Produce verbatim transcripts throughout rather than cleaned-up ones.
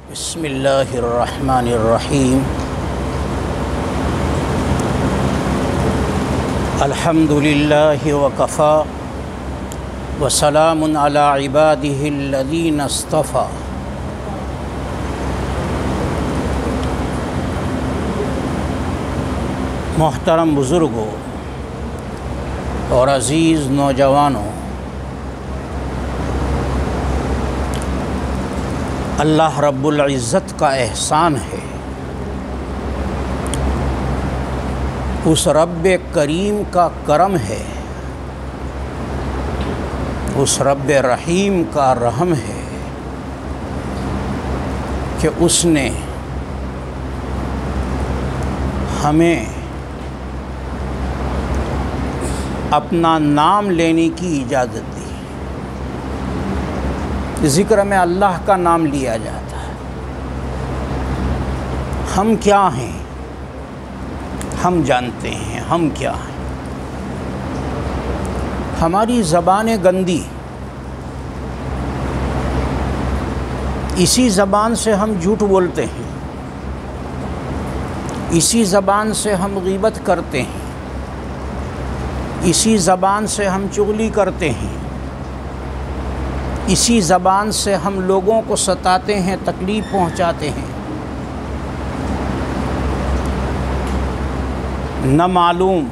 بسم اللہ الرحمن الرحیم الحمد للہ وکفا وسلام علی عبادہ الذین اصطفیٰ۔ محترم بزرگوں اور عزیز نوجوانوں، اللہ رب العزت کا احسان ہے، اس رب کریم کا کرم ہے، اس رب رحیم کا رحم ہے کہ اس نے ہمیں اپنا نام لینے کی اجازت دی۔ ذکر میں اللہ کا نام لیا جاتا ہے۔ ہم کیا ہیں؟ ہم جانتے ہیں ہم کیا ہیں۔ ہماری زبان گندی، اسی زبان سے ہم جھوٹ بولتے ہیں، اسی زبان سے ہم غیبت کرتے ہیں، اسی زبان سے ہم چغلی کرتے ہیں، اسی زبان سے ہم لوگوں کو ستاتے ہیں، تکلیف پہنچاتے ہیں۔ نہ معلوم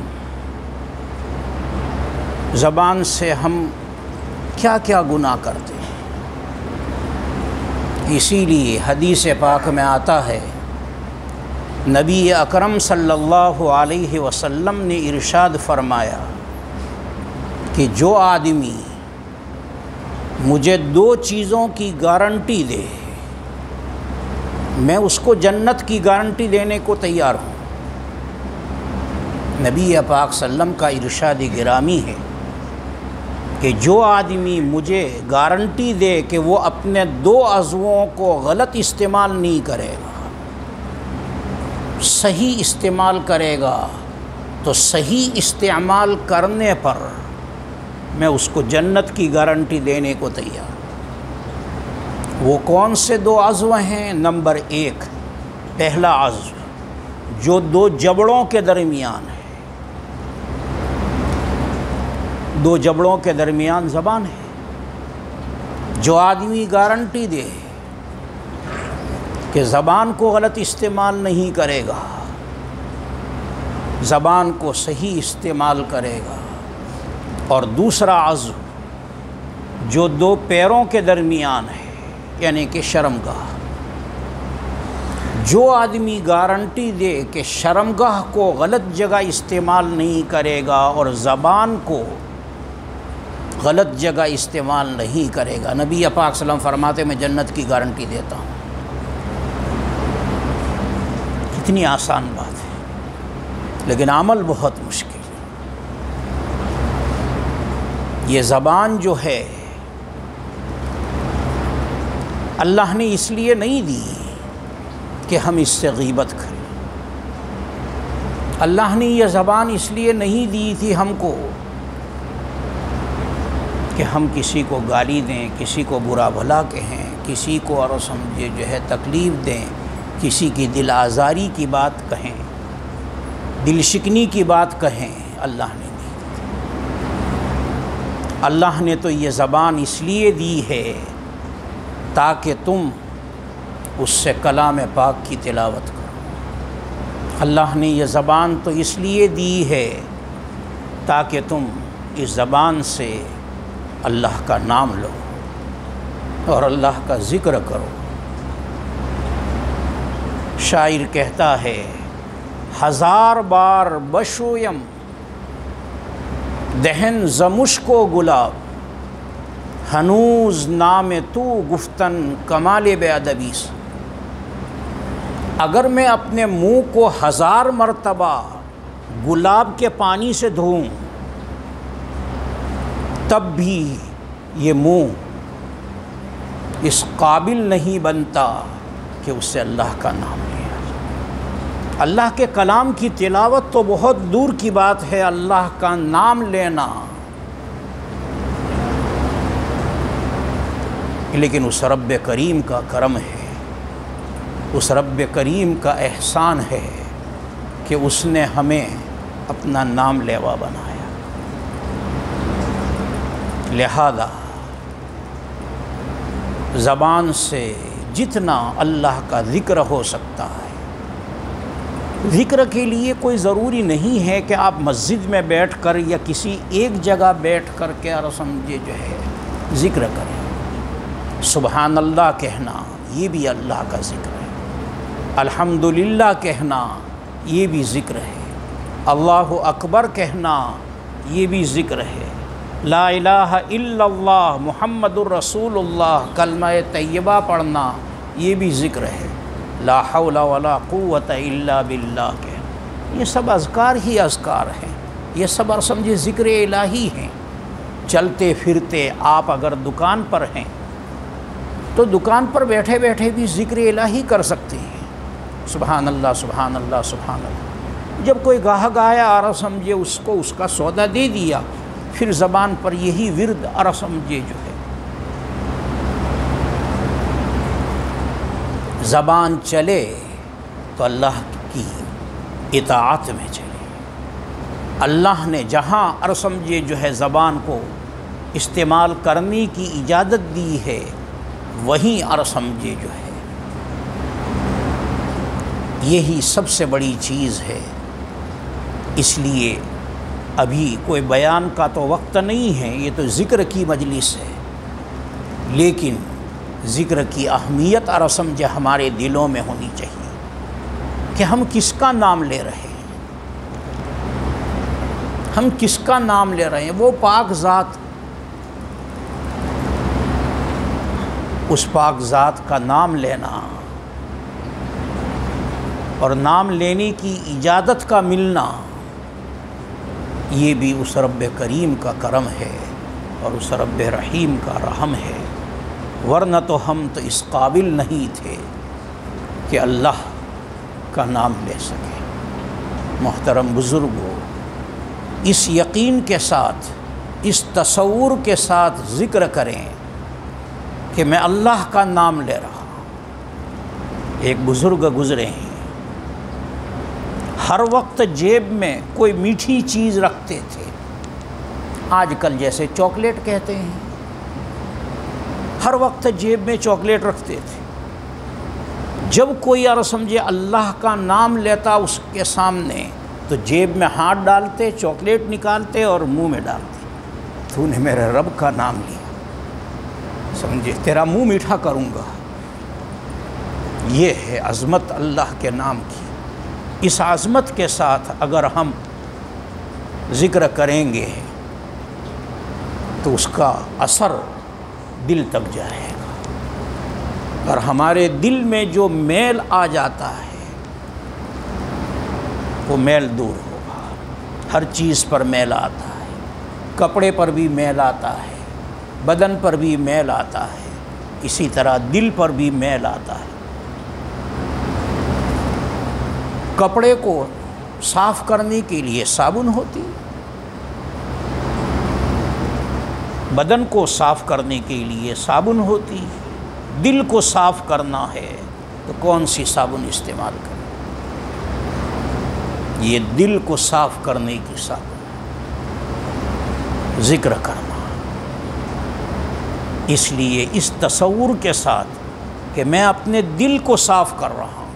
زبان سے ہم کیا کیا گناہ کرتے ہیں۔ اسی لیے حدیث پاک میں آتا ہے، نبی اکرم صلی اللہ علیہ وسلم نے ارشاد فرمایا کہ جو آدمی مجھے دو چیزوں کی گارنٹی دے، میں اس کو جنت کی گارنٹی دینے کو تیار ہوں۔ نبی پاک صلی اللہ علیہ وسلم کا ارشاد گرامی ہے کہ جو آدمی مجھے گارنٹی دے کہ وہ اپنے دو عضووں کو غلط استعمال نہیں کرے گا، صحیح استعمال کرے گا، تو صحیح استعمال کرنے پر میں اس کو جنت کی گارنٹی دینے کو تیار ہوں۔ وہ کون سے دو عضو ہیں؟ نمبر ایک، پہلا عضو جو دو جبڑوں کے درمیان ہے، دو جبڑوں کے درمیان زبان ہے۔ جو آدمی گارنٹی دے کہ زبان کو غلط استعمال نہیں کرے گا، زبان کو صحیح استعمال کرے گا، اور دوسرا عضو جو دو پیروں کے درمیان ہے، یعنی کہ شرمگاہ، جو آدمی گارنٹی دے کہ شرمگاہ کو غلط جگہ استعمال نہیں کرے گا اور زبان کو غلط جگہ استعمال نہیں کرے گا، نبی پاک صلی اللہ علیہ وسلم فرماتے میں جنت کی گارنٹی دیتا ہوں۔ کتنی آسان بات ہے، لیکن عمل بہت مشکل۔ یہ زبان جو ہے اللہ نے اس لیے نہیں دی کہ ہم اس سے غیبت کریں، اللہ نے یہ زبان اس لیے نہیں دی تھی ہم کو کہ ہم کسی کو گالی دیں، کسی کو برا بھلا کہیں، کسی کو اور سمجھے جو ہے تکلیف دیں، کسی کی دل آزاری کی بات کہیں، دل شکنی کی بات کہیں۔ اللہ نے اللہ نے تو یہ زبان اس لیے دی ہے تاکہ تم اس سے کلام پاک کی تلاوت کرو۔ اللہ نے یہ زبان تو اس لیے دی ہے تاکہ تم اس زبان سے اللہ کا نام لو اور اللہ کا ذکر کرو۔ شاعر کہتا ہے، ہزار بار بشویم دہن زمشک و گلاب، ہنوز نام تو گفتن کمال بے ادبی سے۔ اگر میں اپنے منہ کو ہزار مرتبہ گلاب کے پانی سے دھوؤں تب بھی یہ منہ اس قابل نہیں بنتا کہ اس سے اللہ کا نام لیا۔ اللہ کے کلام کی تلاوت تو بہت دور کی بات ہے، اللہ کا نام لینا لیکن اس رب کریم کا کرم ہے اس رب کریم کا احسان ہے کہ اس نے ہمیں اپنا نام لیوا بنایا۔ لہذا زبان سے جتنا اللہ کا ذکر ہو سکتا ہے، ذکر کے لیے کوئی ضروری نہیں ہے کہ آپ مسجد میں بیٹھ کر یا کسی ایک جگہ بیٹھ کر کے اور سمجھے جو ہے ذکر کریں۔ سبحان اللہ کہنا یہ بھی اللہ کا ذکر ہے، الحمدللہ کہنا یہ بھی ذکر ہے، اللہ اکبر کہنا یہ بھی ذکر ہے، لا الہ الا اللہ محمد الرسول اللہ کلمہ طیبہ پڑھنا یہ بھی ذکر ہے، لا حول ولا قوت الا باللہ کہنا، یہ سب اذکار ہی اذکار ہیں، یہ سب اور سمجھے ذکر الہی ہیں۔ چلتے پھرتے آپ اگر دکان پر ہیں تو دکان پر بیٹھے بیٹھے بھی ذکر الہی کر سکتے ہیں، سبحان اللہ سبحان اللہ سبحان اللہ۔ جب کوئی گاہک آیا اور سمجھے اس کو اس کا سودا دے دیا، پھر زبان پر یہی ورد اور سمجھے جو ہے زبان چلے تو اللہ کی اطاعت میں چلے۔ اللہ نے جہاں اور سمجھے جو ہے زبان کو استعمال کرنے کی اجازت دی ہے، وہیں اور سمجھے جو ہے یہی سب سے بڑی چیز ہے۔ اس لیے ابھی کوئی بیان کا تو وقت نہیں ہے، یہ تو ذکر کی مجلس ہے، لیکن ذکر کی اہمیت اور سمجھے ہمارے دلوں میں ہونی چاہیے کہ ہم کس کا نام لے رہے ہیں، ہم کس کا نام لے رہے ہیں۔ وہ پاک ذات، اس پاک ذات کا نام لینا اور نام لینے کی اجازت کا ملنا، یہ بھی اس رب کریم کا کرم ہے اور اس رب رحیم کا رحم ہے، ورنہ تو ہم تو اس قابل نہیں تھے کہ اللہ کا نام لے سکیں۔ محترم بزرگوں، اس یقین کے ساتھ، اس تصور کے ساتھ ذکر کریں کہ میں اللہ کا نام لے رہا ہوں۔ ایک بزرگ گزرے ہیں، ہر وقت جیب میں کوئی میٹھی چیز رکھتے تھے، آج کل جیسے چاکلیٹ کہتے ہیں، ہر وقت جیب میں چاکلیٹ رکھتے تھے۔ جب کوئی اور سمجھے اللہ کا نام لیتا اس کے سامنے تو جیب میں ہاتھ ڈالتے، چاکلیٹ نکالتے اور منہ میں ڈالتے، تو نے میرے رب کا نام لیا، سمجھے تیرا منہ میٹھا کروں گا۔ یہ ہے عظمت اللہ کے نام کی۔ اس عظمت کے ساتھ اگر ہم ذکر کریں گے تو اس کا اثر دل تک جائے گا، اور ہمارے دل میں جو میل آ جاتا ہے وہ میل دور ہوگا۔ ہر چیز پر میل آتا ہے، کپڑے پر بھی میل آتا ہے، بدن پر بھی میل آتا ہے، اسی طرح دل پر بھی میل آتا ہے۔ کپڑے کو صاف کرنے کے لیے صابن ہوتی، بدن کو صاف کرنے کے لیے صابن ہوتی، دل کو صاف کرنا ہے تو کون سی صابن استعمال کریں؟ یہ دل کو صاف کرنے کی صابن، ذکر کرنا۔ اس لیے اس تصور کے ساتھ کہ میں اپنے دل کو صاف کر رہا ہوں،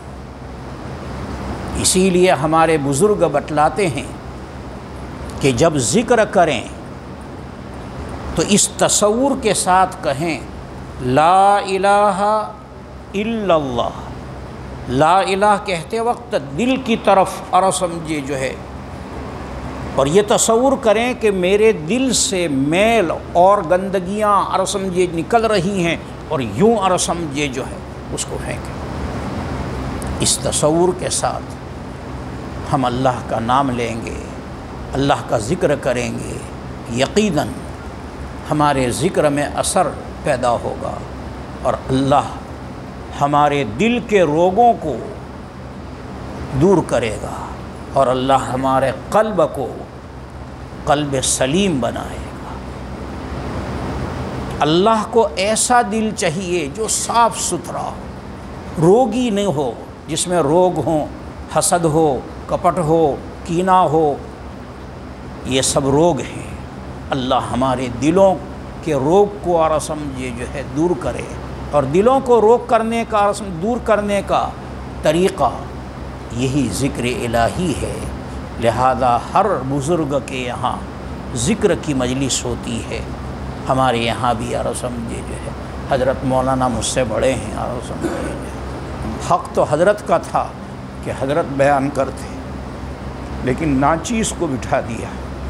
اسی لیے ہمارے بزرگ بتلاتے ہیں کہ جب ذکر کریں تو اس تصور کے ساتھ کہیں لا الہ الا اللہ۔ لا الہ کہتے وقت دل کی طرف اور سمجھے جو ہے، اور یہ تصور کریں کہ میرے دل سے میل اور گندگیاں اور سمجھے نکل رہی ہیں، اور یوں اور سمجھے جو ہے اس کو پھینکیں۔ اس تصور کے ساتھ ہم اللہ کا نام لیں گے، اللہ کا ذکر کریں گے، یقیناً ہمارے ذکر میں اثر پیدا ہوگا، اور اللہ ہمارے دل کے روگوں کو دور کرے گا، اور اللہ ہمارے قلب کو قلب سلیم بنائے گا۔ اللہ کو ایسا دل چاہیے جو صاف ستھرا ہو، روگی نہیں ہو، جس میں روگ ہوں، حسد ہو، کپٹ ہو، کینہ ہو، یہ سب روگ ہیں۔ اللہ ہمارے دلوں کے روگ کو اور سمجھے جو ہے دور کرے، اور دلوں کو روک کرنے کا اور دور کرنے کا طریقہ یہی ذکر الہی ہے۔ لہذا ہر بزرگ کے یہاں ذکر کی مجلس ہوتی ہے۔ ہمارے یہاں بھی اور سمجھے جو ہے حضرت مولانا مجھ سے بڑے ہیں، اور سمجھے حق تو حضرت کا تھا کہ حضرت بیان کرتے، لیکن ناچیز کو بٹھا دیا،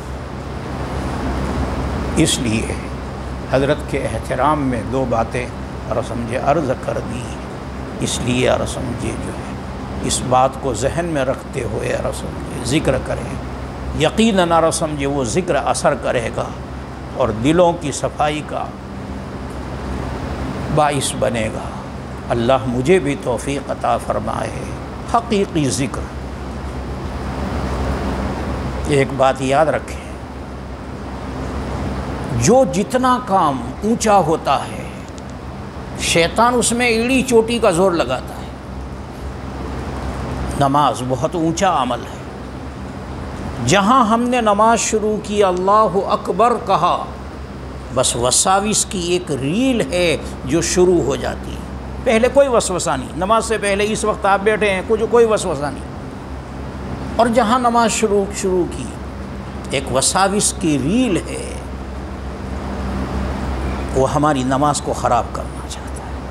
اس لیے حضرت کے احترام میں دو باتیں اور سمجھے عرض کر دی۔ اس لیے اور سمجھے جو ہے اس بات کو ذہن میں رکھتے ہوئے اور سمجھے ذکر کریں، یقیناً اور سمجھے وہ ذکر اثر کرے گا اور دلوں کی صفائی کا باعث بنے گا۔ اللہ مجھے بھی توفیق عطا فرمائے۔ حقیقی ذکر، ایک بات یاد رکھیں، جو جتنا کام اونچا ہوتا ہے شیطان اس میں ایڑی چوٹی کا زور لگاتا ہے۔ نماز بہت اونچا عمل ہے، جہاں ہم نے نماز شروع کی اللہ اکبر کہا، بس وساوس کی ایک ریل ہے جو شروع ہو جاتی ہے۔ پہلے کوئی وسوسہ نہیں، نماز سے پہلے اس وقت آپ بیٹھے ہیں کچھ کوئی وسوسہ نہیں، اور جہاں نماز شروع شروع کی ایک وساوس کی ریل ہے، وہ ہماری نماز کو خراب کرنا چاہتا ہے۔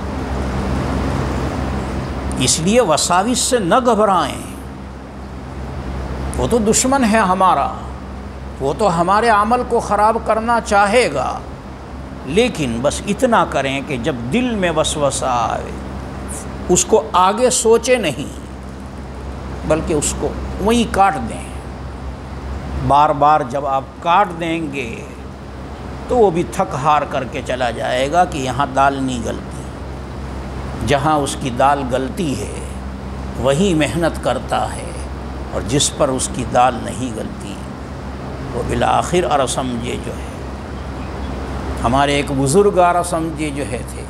اس لیے وساوس سے نہ گھبرائیں، وہ تو دشمن ہے ہمارا، وہ تو ہمارے عمل کو خراب کرنا چاہے گا، لیکن بس اتنا کریں کہ جب دل میں وسوسہ آئے اس کو آگے سوچے نہیں، بلکہ اس کو وہیں کاٹ دیں۔ بار بار جب آپ کاٹ دیں گے تو وہ بھی تھک ہار کر کے چلا جائے گا کہ یہاں دال نہیں گلتی۔ جہاں اس کی دال گلتی ہے وہی محنت کرتا ہے، اور جس پر اس کی دال نہیں گلتی وہ بالآخر اور سمجھے جو ہے، ہمارے ایک بزرگ اور سمجھے جو ہے تھے،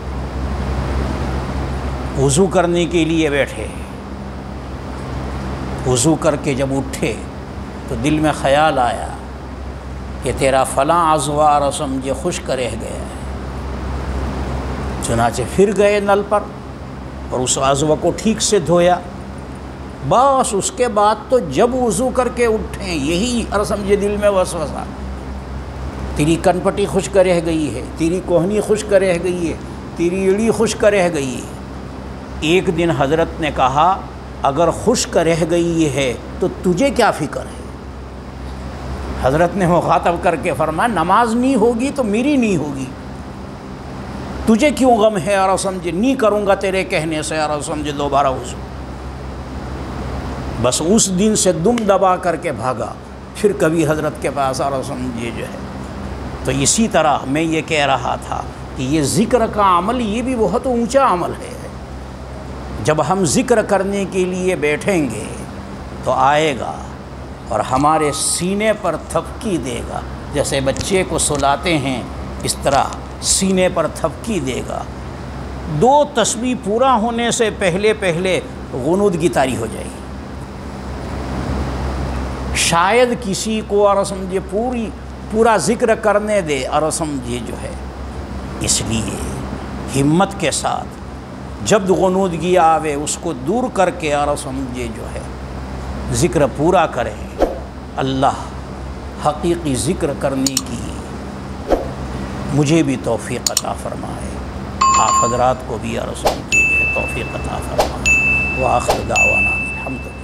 وضو کرنے کے لیے بیٹھے، وضو کر کے جب اٹھے تو دل میں خیال آیا کہ تیرا فلاں عضو اور سمجھے خشک رہ گیا ہے۔ چنانچہ پھر گئے نل پر اور اس عضو کو ٹھیک سے دھویا۔ بس اس کے بعد تو جب وضو کر کے اٹھیں یہی اور سمجھے دل میں وسوسہ، تیری کن پٹی خشک رہ گئی ہے، تیری کوہنی خشک رہ گئی ہے، تیری ایڑی خشک رہ گئی ہے۔ ایک دن حضرت نے کہا اگر خشک رہ گئی ہے تو تجھے کیا فکر ہے؟ حضرت نے مخاطب کر کے فرمایا نماز نہیں ہوگی تو میری نہیں ہوگی، تجھے کیوں غم ہے؟ اور سمجھے نہیں کروں گا تیرے کہنے سے اور سمجھے دوبارہ وضو۔ بس اس دن سے دم دبا کر کے بھاگا، پھر کبھی حضرت کے پاس اور سمجھے جو ہے۔ تو اسی طرح میں یہ کہہ رہا تھا کہ یہ ذکر کا عمل یہ بھی بہت اونچا عمل ہے۔ جب ہم ذکر کرنے کے لیے بیٹھیں گے تو آئے گا اور ہمارے سینے پر تھپکی دے گا، جیسے بچے کو سلاتے ہیں اس طرح سینے پر تھپکی دے گا۔ دو تسبیح پورا ہونے سے پہلے پہلے غنودگی طاری ہو جائے گی۔ شاید کسی کو اور سمجھے پوری پورا ذکر کرنے دے اور سمجھے جو ہے، اس لیے ہمت کے ساتھ جب غنودگی آوے اس کو دور کر کے اور سمجھے جو ہے ذکر پورا کریں۔ اللہ حقیقی ذکر کرنے کی مجھے بھی توفیق عطا فرمائے، آپ حضرات کو بھی اور سمجھے توفیق عطا فرمائے۔ وآخر دعوانا الحمد للہ۔